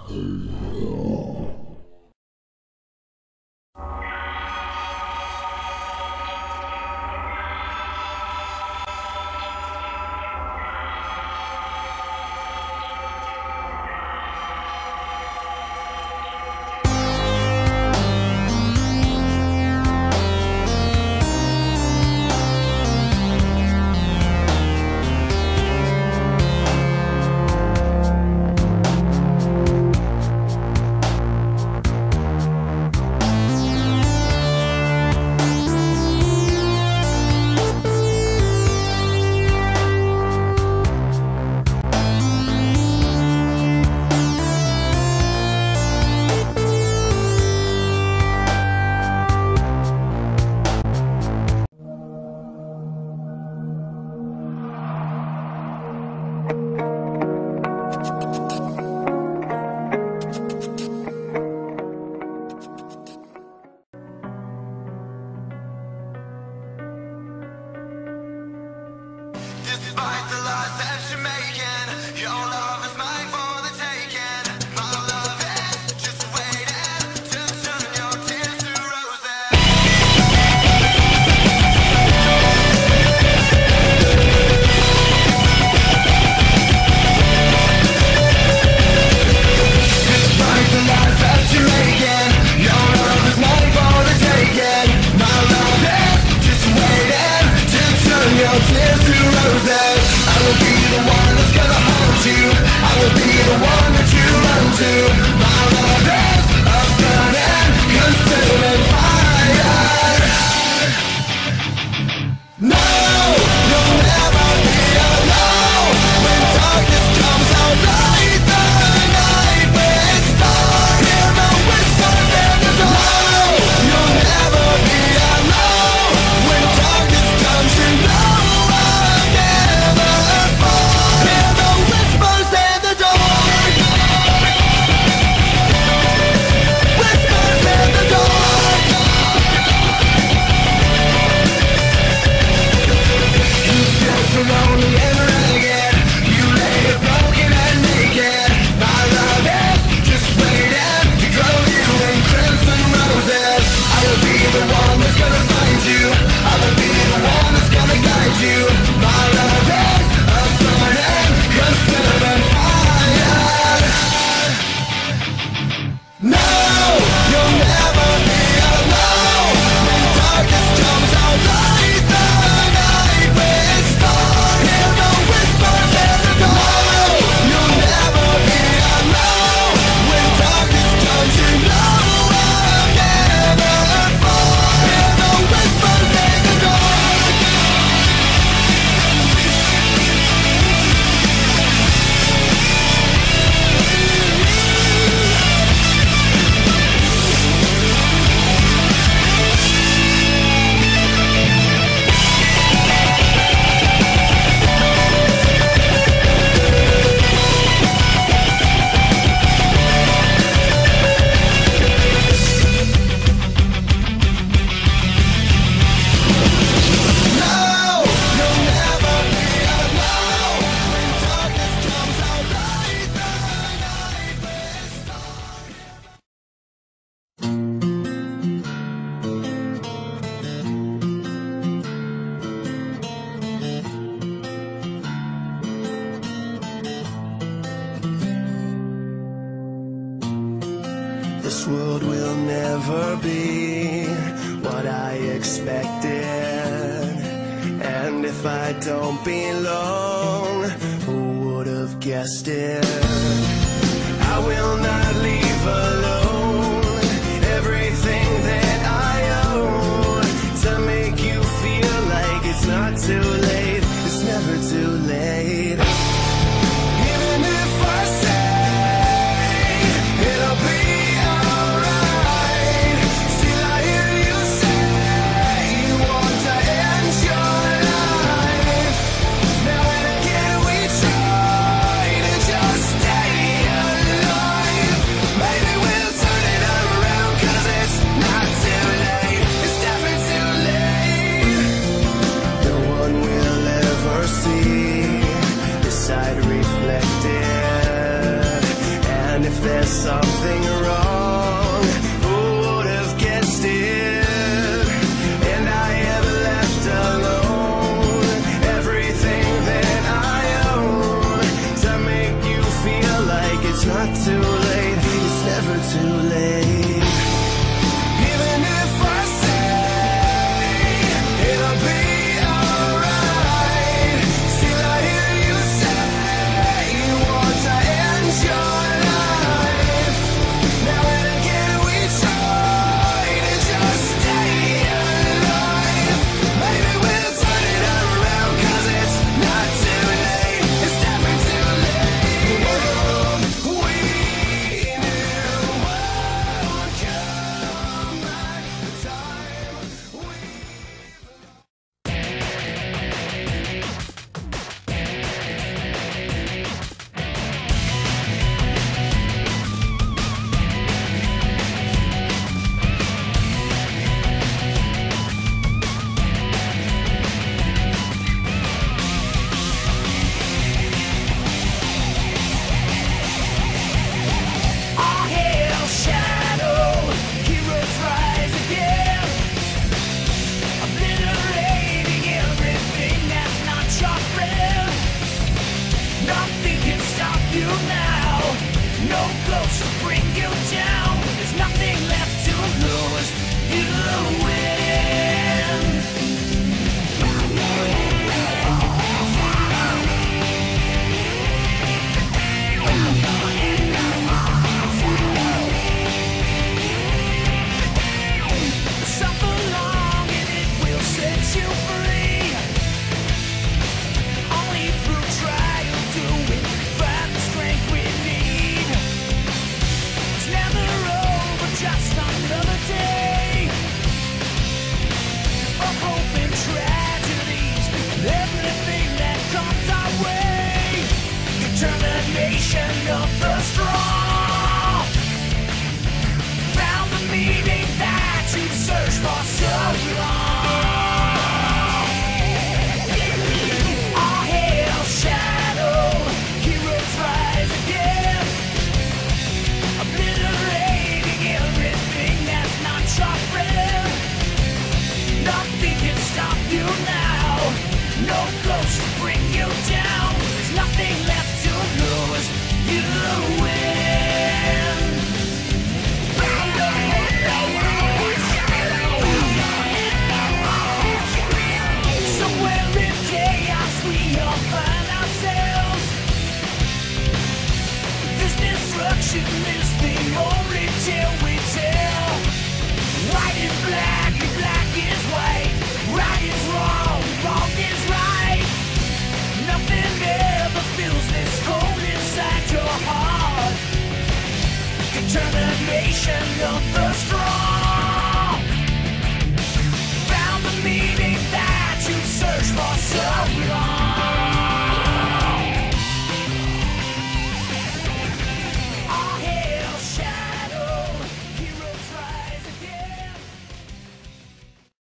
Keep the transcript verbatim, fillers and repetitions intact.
Despite the lies that you're making, your love is mine for the taking. My love is just waiting to turn your tears to roses. Despite the lies that you're making, your love is mine for the taking. My love is just waiting to turn your tears to roses. I will be the one that's gonna hold you. I will be the one that you run to. My love is a burning, consuming fire. No, you'll never be alone. When darkness comes out, light the night with stars. Hear the whispers in the door. You'll never be alone. When darkness comes, you know I'll never fall. Hear the whispers in the door. Whispers in the door. You feel so lonely and ragged. You lay broken and naked. My love is just waiting to grow you in crimson roses. I will be the one that's gonna find you. I will be the one that's gonna guide you. My love is a burning, consuming fire. No, you'll never be alone. When darkness comes out, light the night with stars. Hear the whispers in the door. You'll never be alone. When darkness comes, you know I'll never fall. Hear the whispers in the door. No, you'll never be alone. When darkness comes out, light the night with stars. This world will never be what I expected. And if I don't belong, who would have guessed it? I will not leave alone. Everything that I own to make you feel like it's not too late. It's never too late. Even if I say it'll be alright, still I hear you say you want to end your life. Now and again we try to just stay alive. there something wrong? Who would have guessed it? And I am left alone. Everything that I own to make you feel like it's not too late. It's never too late. Even if I say it'll be alright, still I hear you say you want to end your life. Now and again we try to just stay alive. Maybe we'll turn it around, 'cause it's not too late. It's never too late. The world we knew would come back. The time we All hail shadow, heroes rise again, obliterating everything that's not your friend. Nothing can stop you now, no ghost to bring you down. There's nothing left to lose, you win. Suffer long and it will set you free. Only through trial do we find the strength we need. It's never over, just another day of hope and tragedies, everything that comes our way. Determination of the strong found the meaning that you searched for so long. All hail shadow, heroes rise again, obliterating everything that's not your friend. Nothing can stop you now, no ghost to bring you down. There's nothing left to lose, you win. Somewhere in chaos we all find ourselves. This destruction is the only tale we tell. White is black and black is white. Right is wrong, wrong is right. Nothing ever feels this cold inside your heart. Determination of the